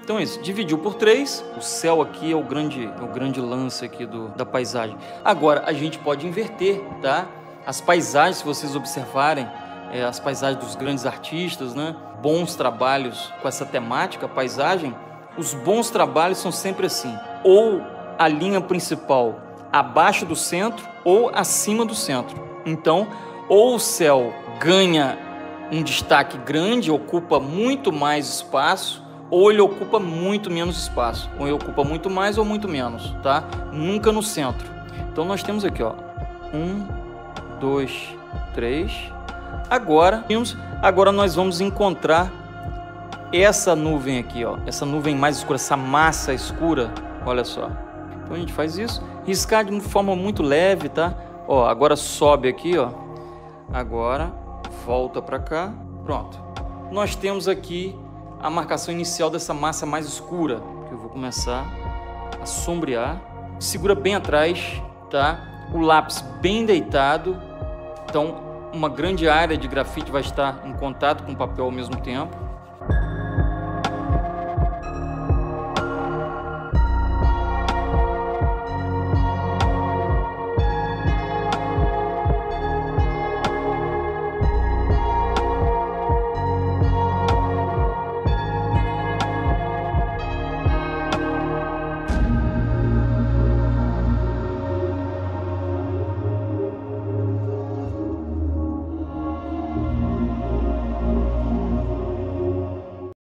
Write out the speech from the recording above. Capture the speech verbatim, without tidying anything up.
Então é isso, dividiu por três, o céu aqui é o grande, é o grande lance aqui do, da paisagem. Agora, a gente pode inverter, tá? As paisagens, se vocês observarem, é, as paisagens dos grandes artistas, né? Bons trabalhos com essa temática, paisagem, os bons trabalhos são sempre assim, ou a linha principal abaixo do centro ou acima do centro. Então, ou o céu ganha um destaque grande, ocupa muito mais espaço, ou ele ocupa muito menos espaço, ou ele ocupa muito mais ou muito menos, tá? Nunca no centro. Então nós temos aqui, ó, um, dois, três. Agora, agora nós vamos encontrar essa nuvem aqui, ó, essa nuvem mais escura, essa massa escura, olha só. Então a gente faz isso, riscar de uma forma muito leve, tá? Ó, agora sobe aqui, ó. Agora volta para cá, pronto. Nós temos aqui a marcação inicial dessa massa mais escura, que eu vou começar a sombrear. Segura bem atrás, tá? O lápis bem deitado, então uma grande área de grafite vai estar em contato com o papel ao mesmo tempo.